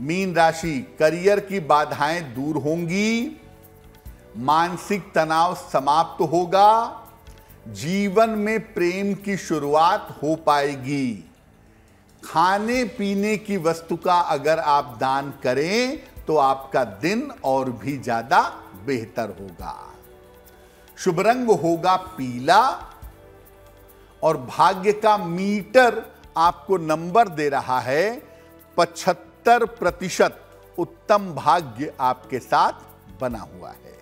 Mean राशि, career की बाधाएं दूर होंगी, मानसिक तनाव समाप्त होगा, जीवन में प्रेम की शुरुआत हो पाएगी। खाने पीने की वस्तु का अगर आप दान करें तो आपका दिन और भी ज्यादा बेहतर होगा। शुभ रंग होगा पीला और भाग्य का मीटर आपको नंबर दे रहा है 75%। उत्तम भाग्य आपके साथ बना हुआ है।